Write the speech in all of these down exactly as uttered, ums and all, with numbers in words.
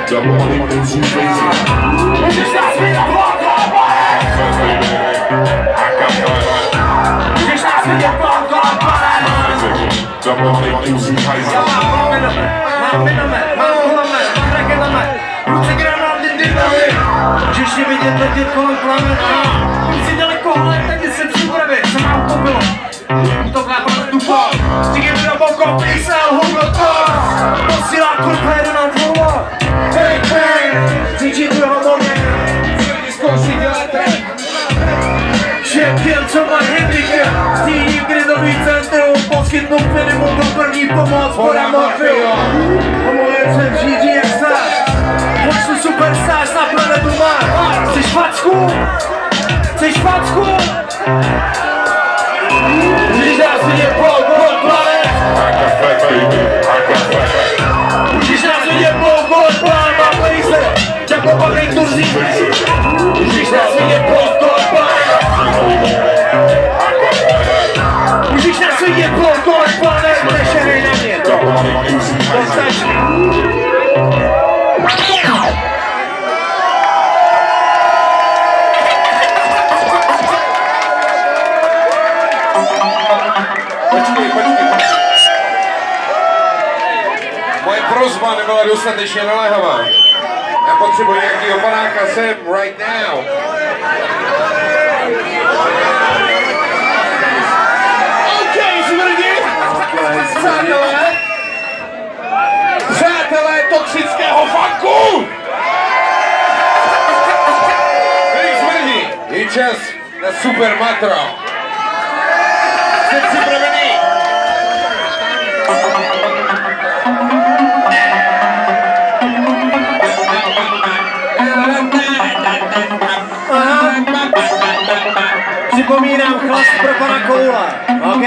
Můžeš nás mít na blonko, pane! Můžeš nás vidět blonko, pane! Já mám minomet, mám minomet, mám kulomet, mám raketomet, ruce granáty, dynamit. Můžeš je vidět letět kolem planet, když si daleko hled, tak jsi se připravit, co nám to bylo. To klápá na tupo, stíky mi do boko, písel, hugo to. Posílá torpédu na dvolo. Hej, hej, cítí tu jeho morně, lidi zkouší dělat track. Champion, co má handicap, stíní krizový centrum, poskytnu minimum do první pomoc, voda morfio. Omlujem se v žíří jak sář, počnu superstář na planetu Mars. Chceš facku? Chceš facku? Můžeš nás vidět blok, blok, planet. Můžeš nás vidět blok, blok, planet, mám laser, jako pavej turzí. Můžeš nás vidět blok, blok, planet. Můžeš nás vidět blok, blok, planet, nešerej na mě, to, to stačí. Počkej, počkej. Moje prosba nebyla dostatečně naléhavá. Já potřebuji nějakýho panáka sem, right now. OK, jsme lidi. Přátelé. Přátelé toxického funku. Lidi jsme lidi. Je čas na super matro. Jste připravený? Připomínám chlast pro pana Koula, OK?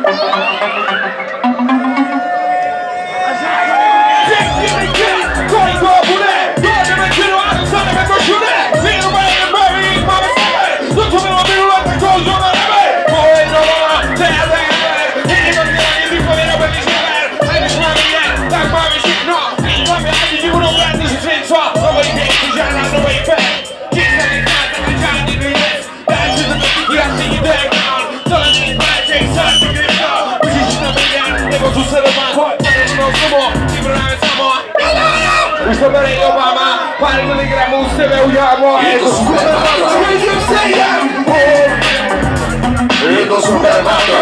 Kolik toho bude? Dojdeme kino a dostaneme to všude! Vyjedeme jen baví, máme sebe! To, co bylo minule, tak to už doma nebe! Moje nová, to je a tak a je to dělání vypověda bez žeber! A když máme jen, tak máme všechno! Máme ani ti budou brát, než třinco! Novej běh, to žádná novej pek! Když se necháte, tak žádný výjec! Daj si to taky, já si jde down! Tohle není práček, sám si krypto! Můžeš jít na brigán, nebo tu se doma! Pojď, tady mnou slovo, ty prodáme samo! Už to bere Obama, pár miligramů z tebe udělámo! Je to super matro! Je to super matro!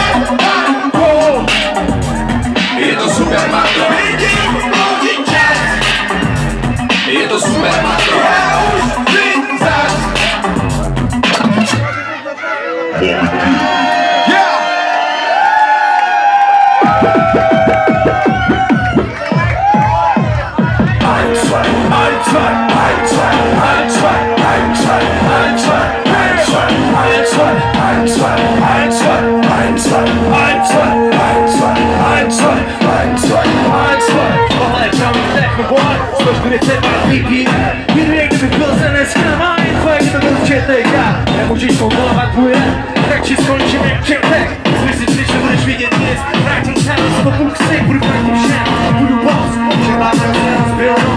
Je to super matro! Je to super matro! Nemůžeš kontrolovat můj rap, radši skončím jak čertek. Zmyslíš, že budeš vidět nic, vrátím se na svou buksy, budu proti všem, budu boss, všechna se zbyl.